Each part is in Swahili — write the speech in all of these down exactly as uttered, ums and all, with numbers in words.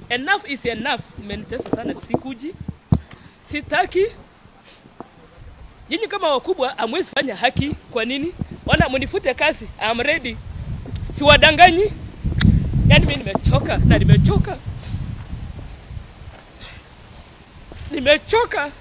Enough is enough. Mmenitesa sana, sikuji. Sitaki. Nyinyi kama wakubwa hamwezi fanya haki. Kwa nini? Ona mnifute kazi. I'm ready. Siwadanganyi. Yaani mimi nimechoka na nimechoka. Nimechoka.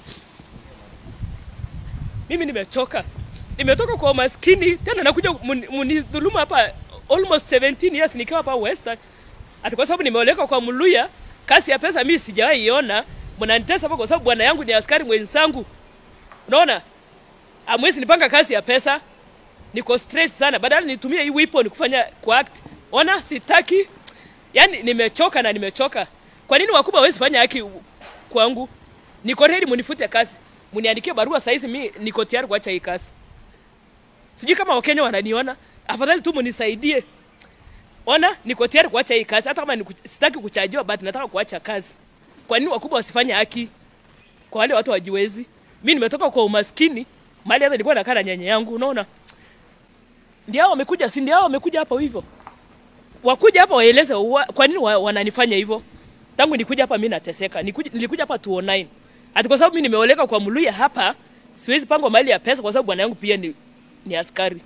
Mimi nimechoka. Nimetoka kwa maskini tena nakuja mnidhuluma hapa almost seventeen years nikiwa hapa Western. Ati kwa sababu nimeoleka kwa Mluya, kasi ya pesa mimi sijawahi iona. Mnanitesa hapa kwa sababu bwana yangu ni askari mwenzangu. Unaona? Amwezi nipanga kasi ya pesa. Niko stress sana. Badala nitumie hii weapon kufanya kwa act. Ona sitaki. Yaani nimechoka na nimechoka. Kwa nini wakubwa hawezi fanya haki kwangu? Niko ready munifute kazi. Muniandikie barua saa hizi mimi niko tayari kuacha hii kazi. Sijui kama Wakenya wananiona. Afadhali tu munisaidie. Ona niko tayari kuacha hii kazi. Hata kama sitaki kuchajiwa but nataka kuacha kazi. Kwa nini wakubwa wasifanye haki kwa wale watu wajiwezi? Mimi nimetoka kwa umaskini. Mali hata nilikuwa nakaa na nyanya yangu, unaona? Ndio hao wamekuja, si ndio hao wamekuja hapa hivyo. Wakuja hapa waeleze wa, kwa nini wa, wananifanya hivyo. Tangu nikuja hapa mimi nateseka. Nikuja, nilikuja hapa two oh nine. Ati kwa sababu mimi nimeoleka kwa Mluya hapa, siwezi panga mali ya pesa kwa sababu bwana yangu pia ni ni askari.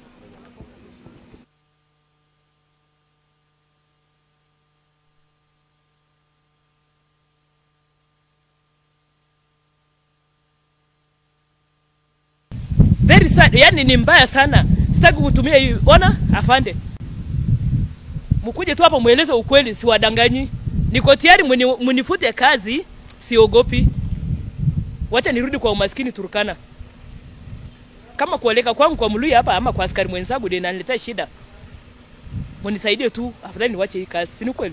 Very sad, yani ni mbaya sana. Sitaki kutumia hii. Ona, afande. Mkuje tu hapa mueleze ukweli, siwadanganyi. Niko tayari munifute kazi, siogopi. Wacha nirudi kwa umaskini Turkana. Kama kuoleka kwangu kwa Mluya hapa ama kwa askari mwenzangu ndio inaniletea shida. Munisaidie tu, afadhali niwache hii kazi. Si ni kweli?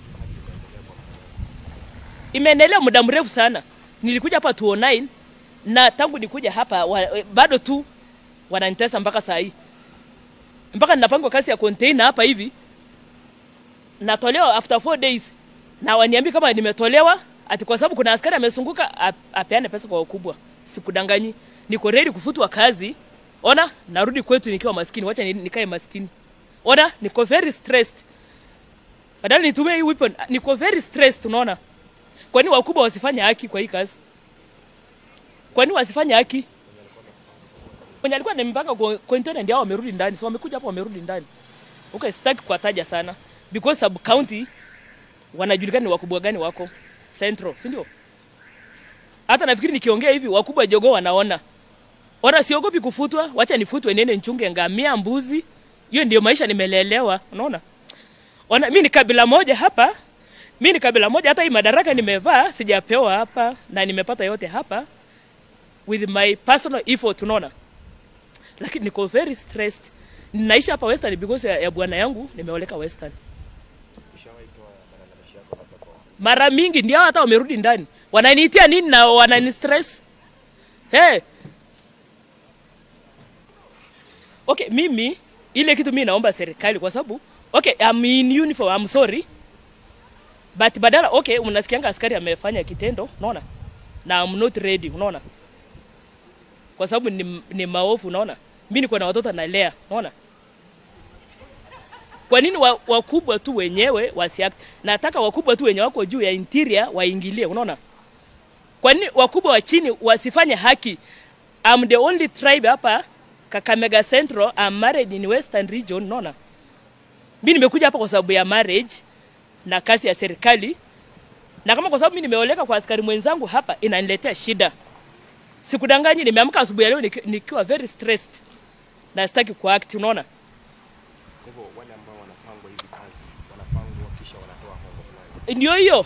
Imeendelea muda mrefu sana. Nilikuja hapa two oh nine na tangu nikuja hapa wa, bado tu wananitesa mpaka saa hii. Mpaka ninapanga kazi ya container hapa hivi. Natolewa after four days. Na waniambia kama nimetolewa ati kwa sababu kuna askari amesunguka apeane pesa kwa wakubwa. Sikudanganyi. Niko ready kufutwa kazi. Ona, narudi kwetu nikiwa maskini. Wacha nikae maskini. Ona, niko very stressed. Badala nitumie hii weapon, niko very stressed, unaona? Kwa nini wakubwa wasifanye haki kwa hii kazi? Kwa nini wasifanye haki? Mwenye alikuwa nimepanga kwa container ndio wamerudi ndani. So wamekuja hapa wamerudi ndani. Okay, sitaki kuwataja sana because sub county wanajulikana ni wakubwa gani wako Central, si ndio? Hata nafikiri nikiongea hivi wakubwa Jogoo wanaona. Ora siogopi kufutwa, wacha nifutwe nene nchunge ngamia mbuzi. Hiyo ndio maisha nimelelewa, unaona? Ona mimi ni kabila moja hapa. Mimi ni kabila moja, hata hii madaraka nimevaa sijapewa hapa na nimepata yote hapa with my personal effort, unaona? Lakini niko very stressed. Ninaishi hapa Western because ya, ya bwana yangu nimeoleka Western. Mara mingi ndio hata wamerudi ndani. Wananiitia nini na wanani stress? Hey. Okay, mimi ile kitu mimi naomba serikali kwa sababu okay, I'm in uniform, I'm sorry. But badala okay, unasikianga askari amefanya kitendo, unaona? Na I'm not ready, unaona? Kwa sababu ni, ni maofu, unaona? Mimi niko na watoto nalea, unaona? Kwa nini wakubwa tu wenyewe wasiact? Nataka wakubwa tu wenyewe wako juu ya interior waingilie, unaona? Kwa nini wakubwa wa chini wasifanye haki? I'm the only tribe hapa Kakamega Central, I'm married in Western region, unaona? Mimi nimekuja hapa kwa sababu ya marriage na kazi ya serikali. Na kama kwa sababu mimi nimeoleka kwa askari mwenzangu hapa inaniletea shida. Sikudanganyi, nimeamka asubuhi leo nikiwa very stressed. Na sitaki kuact, unaona? Hivyo wale ambao wanapangwa hivi kazi, wanapangwa kisha wanatoa hongo fulani. Ndio hiyo.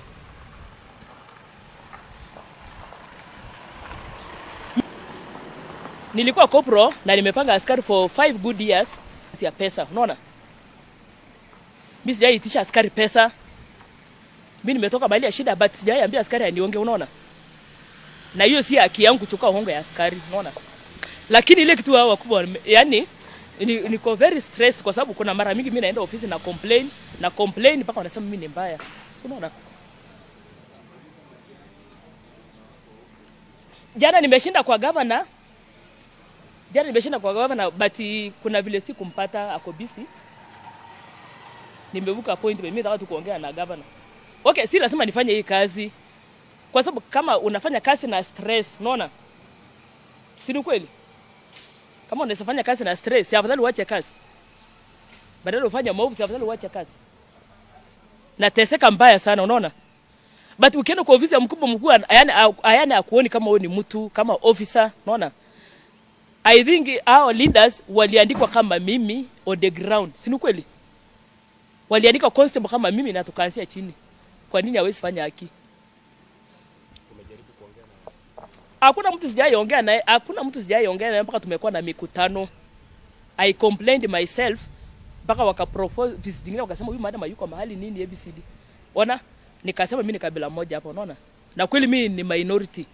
Nilikuwa kopro na nimepanga askari for five good years ya pesa, unaona? Mimi sijaitisha askari pesa. Mimi nimetoka mahali ya shida but sijaiambia askari anionge, unaona? Na hiyo si haki yangu kuchukua hongo ya askari, unaona? Lakini ile kitu hao wakubwa yani niko very stressed kwa sababu kuna mara mingi mimi naenda ofisi na complain na complain mpaka wanasema mimi ni mbaya. Unaona? Jana nimeshinda kwa governor. Jana nimeshinda kwa governor but kuna vile si kumpata ako busy. Nimebuka appointment, mimi nataka tu kuongea na governor. Okay, si lazima nifanye hii kazi. Kwa sababu kama unafanya kazi na stress, unaona? Si ni kweli? Kama unafanya kazi na stress, si afadhali uache kazi. Badala ufanye maovu, si afadhali uache kazi. Nateseka mbaya sana, unaona? But ukienda kwa ofisi ya mkubwa mkubwa, yani ayana akuoni kama wewe ni mtu, kama officer, unaona? I think our leaders waliandikwa kama mimi on the ground. Si ni kweli? Waliandika constable kama mimi na tukaanzia chini. Kwa nini hawezi fanya haki? Umejaribu kuongea na Hakuna mtu sijaongea naye, hakuna mtu sijaongea naye mpaka tumekuwa na mikutano. I complained myself mpaka waka propose vitu vingine wakasema huyu madam yuko mahali nini A B C D. Ona, nikasema mimi ni kabila moja hapo, unaona? Na kweli mimi ni minority.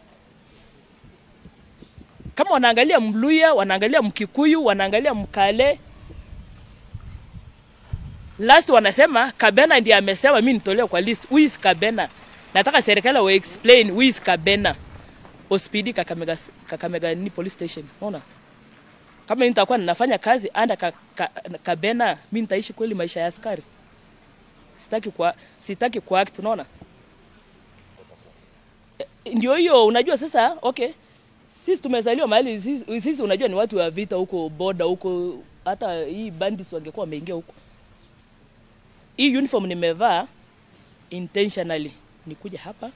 Kama wanaangalia Mluya, wanaangalia Mkikuyu, wanaangalia Mkale. Last wanasema Kabena ndiye amesema mimi nitolewe kwa list. Who is Kabena? Nataka serikali wa explain who is Kabena. Hospidi Kakamega Kakamega ni police station. Unaona? Kama nitakuwa ninafanya kazi anda ka, ka, Kabena, mimi nitaishi kweli maisha ya askari. Sitaki kwa sitaki kwa act, unaona? Ndio hiyo unajua sasa, okay. Sisi tumezaliwa mahali sisi, sisi unajua ni watu wa vita huko boda huko, hata hii bandits wangekuwa wameingia huko. Hii uniform nimevaa intentionally nikuja hapa.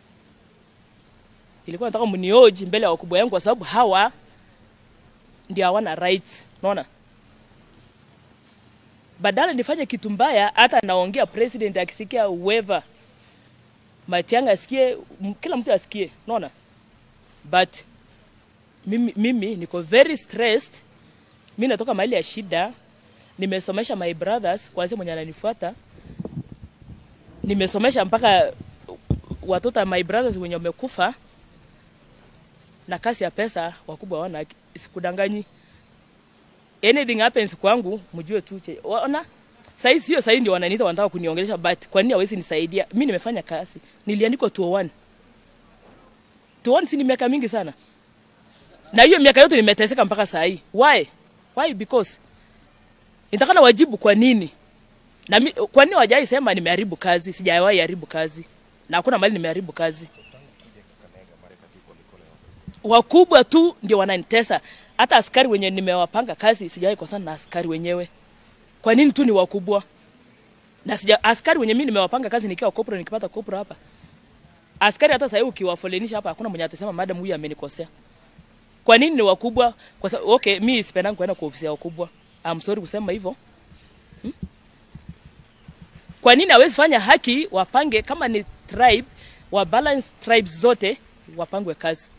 Ilikuwa nataka mnioje mbele ya wakubwa yangu kwa sababu hawa ndio hawana rights, unaona? Badala nifanye kitu mbaya, hata naongea president akisikia whoever Matiang'i asikie, kila mtu asikie, unaona? But mimi mimi niko very stressed. Mimi natoka mahali ya shida. Nimesomesha my brothers kwanza mwenye ananifuata. Nimesomesha mpaka watoto my brothers wenye wamekufa. Na kasi ya pesa wakubwa wana sikudanganyi. Anything happens kwangu mjue tu. Ona? Sasa sio sasa ndio wananiita wanataka kuniongelesha, but kwa nini hawezi nisaidia? Mimi nimefanya kazi. Niliandikwa two oh one. two oh one si ni miaka mingi sana. Na hiyo miaka yote nimeteseka mpaka saa hii. Why? Why? Because nitakana wajibu kwa nini? Na mi, kwa nini wajai sema nimeharibu kazi? Sijawahi haribu kazi. Na hakuna mali nimeharibu kazi. Wakubwa tu ndio wananitesa. Hata askari wenye nimewapanga kazi sijawahi kosana na askari wenyewe. Kwa nini tu ni wakubwa? Na sija askari wenye mimi nimewapanga kazi nikiwa kopro nikipata kopro hapa. Askari hata sasa ukiwafolenisha hapa hakuna mwenye atasema madam huyu amenikosea. Kwa nini ni wakubwa? Kwa sababu okay, mimi sipendangi kwenda kwa ofisi ya wakubwa. I'm sorry kusema hivyo. Hmm? Kwa nini hawezi fanya haki wapange kama ni tribe, wa balance tribes zote wapangwe kazi?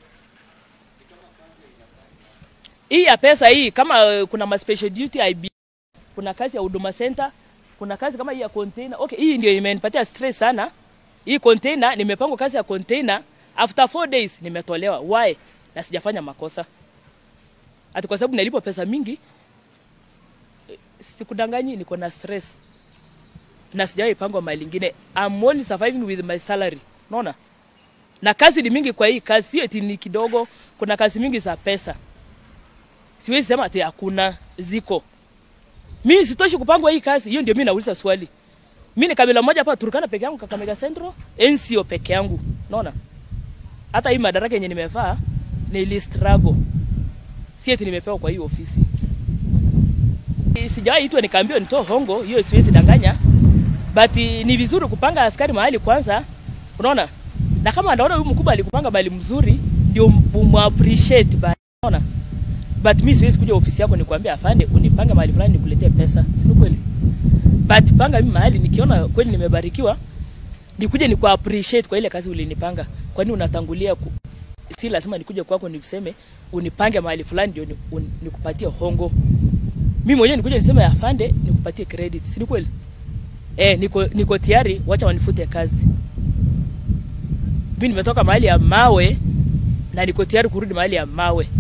Hii ya pesa hii kama kuna ma special duty I B, kuna kazi ya huduma center, kuna kazi kama hii ya container. Okay, hii ndio imenipatia stress sana. Hii container nimepangwa kazi ya container, after four days nimetolewa. Why? Na sijafanya makosa. Ati kwa sababu nalipo pesa mingi, sikudanganyi niko na stress. Na sijawahi pangwa mali nyingine. I'm only surviving with my salary. Unaona? Na kazi ni mingi kwa hii kazi, sio eti ni kidogo, kuna kazi mingi za pesa. Siwezi sema ati hakuna, ziko. Mimi sitoshi kupangwa hii kazi, hiyo ndio mimi nauliza swali. Mimi ni kabila moja hapa Turkana peke yangu, Kakamega Central, N C O peke yangu. Unaona? Hata hii madaraka yenye nimevaa ni struggle. Si eti nimepewa kwa hii ofisi. Sijawahi itwa nikaambiwa nitoe hongo, hiyo siwezi danganya. But ni vizuri kupanga askari mahali kwanza. Unaona? Na kama anaona huyu mkubwa alikupanga mahali mzuri, ndio umu appreciate ba. Unaona? But mimi siwezi kuja ofisi yako nikwambia afande unipange mahali fulani nikuletee pesa. Si kweli? But panga mimi mahali nikiona kweli nimebarikiwa, nikuje niku appreciate kwa ile kazi ulinipanga. Kwa nini unatangulia ku... si lazima nikuje kwako nikuseme unipange mahali fulani ndio nikupatie hongo. Mimi mwenyewe nikuje niseme afande nikupatie credit. Si kweli? Eh, niko niko tayari, wacha wanifute kazi. Mimi nimetoka mahali ya mawe na niko tayari kurudi mahali ya mawe.